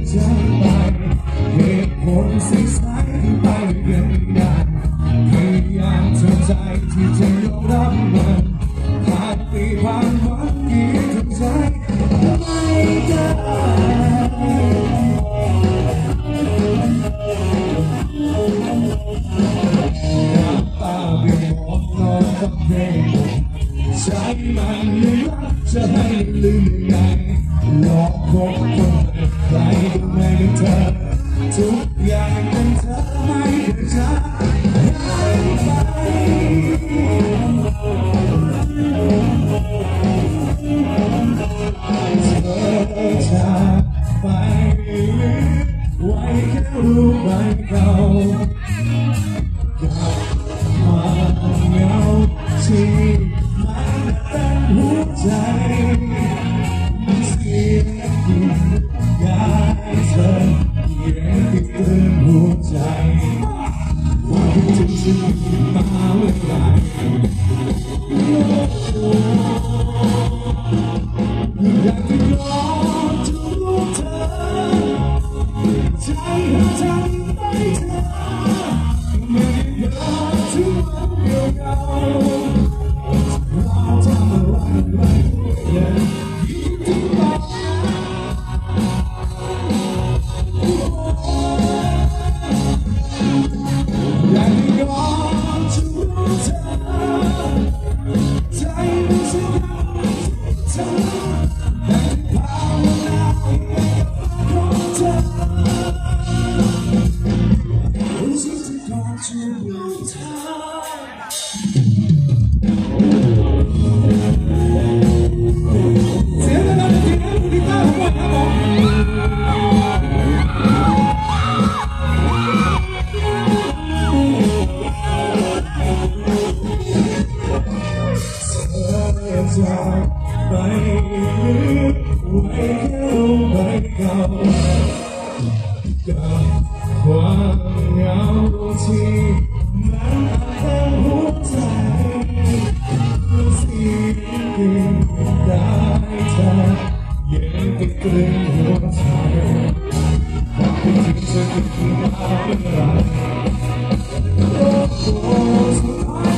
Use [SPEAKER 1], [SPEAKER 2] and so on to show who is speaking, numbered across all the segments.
[SPEAKER 1] ใจไปเหตุผลสิ่งสายที่ไปเป็นได้พยายามทำใจที่จะยอมรับมันผ่านปีผ่านวันที่ทำใจไม่ได้น้ำตาเบี่ยงออกนอกกับเพลงใจมันไม่รักจะให้ลืมยังไงหลอกคบคนใครก็ไม่ได้เธอทุกอย่างเป็นเธอไม่ได้ใจให้ไปเธอจากไปไว้แค่รู้ใบเก่ากับความเหงาที่มันเป็นหัวใจเสียงที่อยากให้เธอเย็นติดเตือนหัวใจว่าคิดถึงฉันมาเมื่อไหร่อยากจะยอมจะรู้เธอใจหาทางไปเธอไม่ได้ยอมทุกวันเก่าเราทำอะไรไม่ได้ยิ่งที่บอกอยากจะยอมจะรู้เธอใจมันจะยอมเธอแต่ภาวนาให้กับเธอรู้สึกที่ก่อนจะรู้เธอเสียงระดับที่นั้นกีตาร์ของผมจากไปไว้แค่รู้ใบเก่ากับความเหงาที่มันอาจหัวใจเสียงที่ได้เธอเย็นติดตรึงหัวใจความคิดถึงเธอที่มาเมื่อไหร่โอ้โหสุดท้าย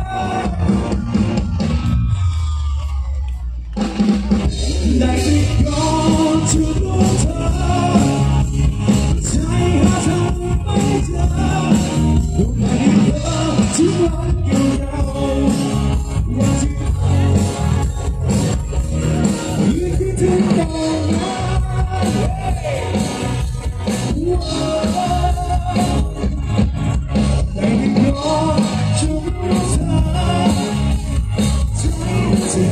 [SPEAKER 1] ได้ที่ก่อนจะรู้เธอใจหาทางไปเจอรู้ไหมเธอที่วันเก่าวันที่ยืนที่ถึงตอนนั้นได้ที่ก่อนจะรู้เธอใจที่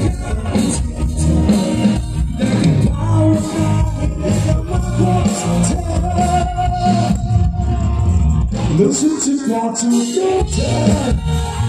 [SPEAKER 1] รู้สึกที่ก่อนจะรู้เธอ